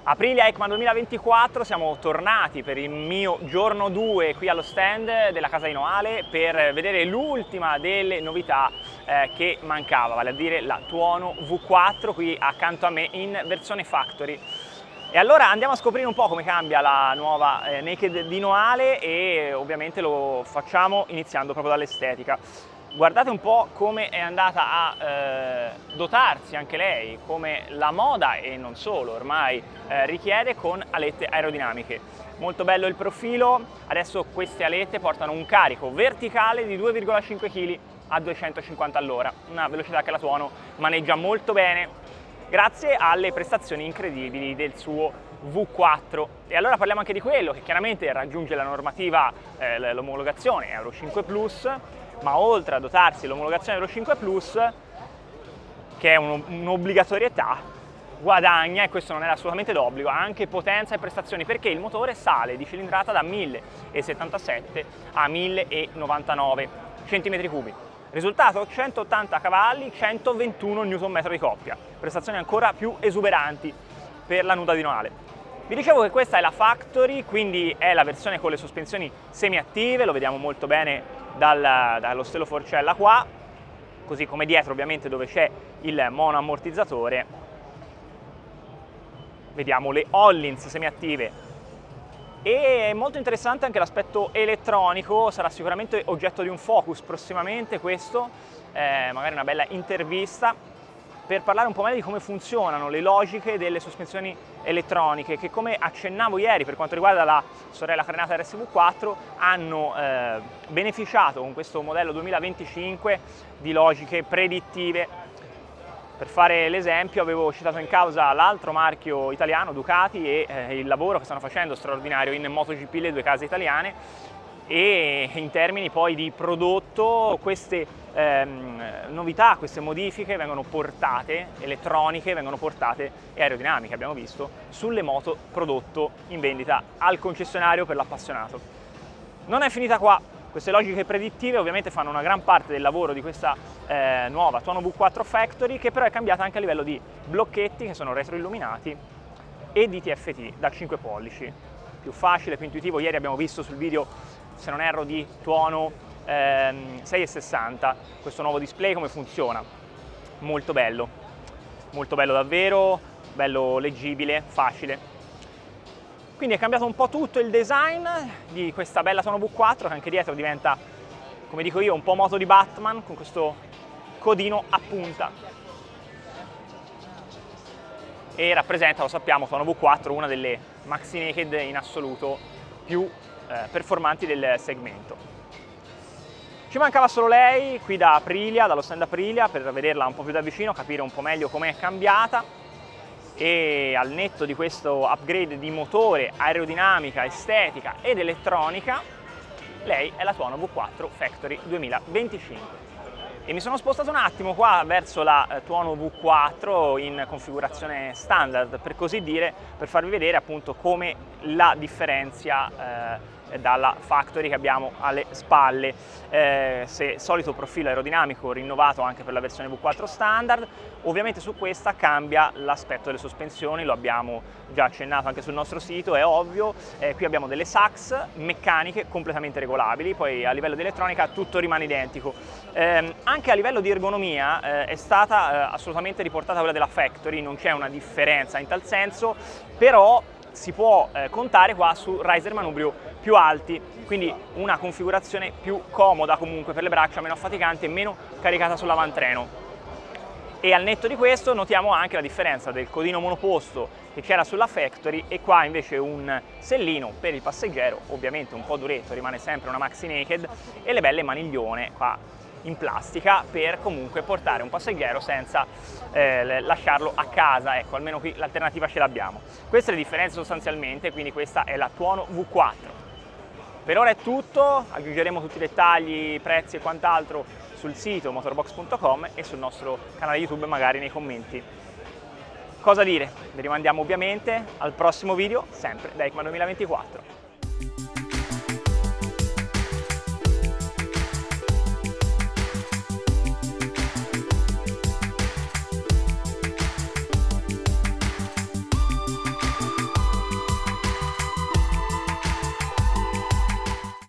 Aprilia EICMA 2024, siamo tornati per il mio giorno 2 qui allo stand della casa di Noale per vedere l'ultima delle novità che mancava, vale a dire la Tuono V4 qui accanto a me in versione Factory. E allora andiamo a scoprire un po' come cambia la nuova Naked di Noale e ovviamente lo facciamo iniziando proprio dall'estetica. Guardate un po' come è andata a dotarsi anche lei, come la moda e non solo ormai richiede con alette aerodinamiche. Molto bello il profilo, adesso queste alette portano un carico verticale di 2,5 kg a 250 all'ora, una velocità che la Tuono maneggia molto bene grazie alle prestazioni incredibili del suo V4. E allora parliamo anche di quello che chiaramente raggiunge la normativa, l'omologazione Euro 5 Plus, ma oltre a dotarsi dell'omologazione Euro 5 Plus, che è un'obbligatorietà, guadagna, e questo non era assolutamente d'obbligo, anche potenza e prestazioni, perché il motore sale di cilindrata da 1077 a 1099 cm3. Risultato? 180 cavalli, 121 Nm di coppia, prestazioni ancora più esuberanti per la Nuda di Noale. Vi dicevo che questa è la Factory, quindi è la versione con le sospensioni semiattive, lo vediamo molto bene dallo stelo forcella qua, così come dietro ovviamente dove c'è il monoammortizzatore. Vediamo le Hollins semiattive. E è molto interessante anche l'aspetto elettronico, sarà sicuramente oggetto di un focus prossimamente questo, magari una bella intervista, per parlare un po' meglio di come funzionano le logiche delle sospensioni elettroniche, che come accennavo ieri per quanto riguarda la sorella carenata RSV4 hanno beneficiato con questo modello 2025 di logiche predittive. Per fare l'esempio avevo citato in causa l'altro marchio italiano, Ducati, e il lavoro che stanno facendo straordinario in MotoGP, le due case italiane, e in termini poi di prodotto queste novità, queste modifiche vengono portate, elettroniche, vengono portate e aerodinamiche, abbiamo visto, sulle moto prodotto in vendita al concessionario per l'appassionato. Non è finita qua. Queste logiche predittive ovviamente fanno una gran parte del lavoro di questa nuova Tuono V4 Factory, che però è cambiata anche a livello di blocchetti che sono retroilluminati e di TFT da 5 pollici. Più facile, più intuitivo. Ieri abbiamo visto sul video, se non erro, di Tuono 660 questo nuovo display come funziona. Molto bello davvero, bello leggibile, facile. Quindi è cambiato un po' tutto il design di questa bella Tuono V4, che anche dietro diventa, come dico io, un po' moto di Batman, con questo codino a punta. E rappresenta, lo sappiamo, Tuono V4 una delle maxi naked in assoluto più performanti del segmento. Ci mancava solo lei qui da Aprilia, dallo stand Aprilia, per vederla un po' più da vicino, capire un po' meglio com'è cambiata. E al netto di questo upgrade di motore, aerodinamica, estetica ed elettronica, lei è la Tuono V4 Factory 2025. E mi sono spostato un attimo qua verso la Tuono V4 in configurazione standard, per così dire, per farvi vedere appunto come la differenzia dalla Factory che abbiamo alle spalle. Se solito profilo aerodinamico rinnovato anche per la versione V4 standard, ovviamente su questa cambia l'aspetto delle sospensioni, lo abbiamo già accennato anche sul nostro sito, è ovvio. Qui abbiamo delle Sachs meccaniche completamente regolabili, poi a livello di elettronica tutto rimane identico. Anche a livello di ergonomia è stata assolutamente riportata quella della Factory, non c'è una differenza in tal senso, però si può contare qua su riser manubrio più alti, quindi una configurazione più comoda comunque per le braccia, meno affaticante e meno caricata sull'avantreno. E al netto di questo notiamo anche la differenza del codino monoposto che c'era sulla Factory e qua invece un sellino per il passeggero, ovviamente un po' duretto, rimane sempre una maxi naked, e le belle maniglione qua in plastica per comunque portare un passeggero senza lasciarlo a casa. Ecco, almeno qui l'alternativa ce l'abbiamo. Queste le differenze sostanzialmente, quindi questa è la Tuono V4. Per ora è tutto, aggiungeremo tutti i dettagli, prezzi e quant'altro sul sito motorbox.com e sul nostro canale YouTube, magari nei commenti. Cosa dire? Vi rimandiamo ovviamente al prossimo video, sempre da EICMA 2024.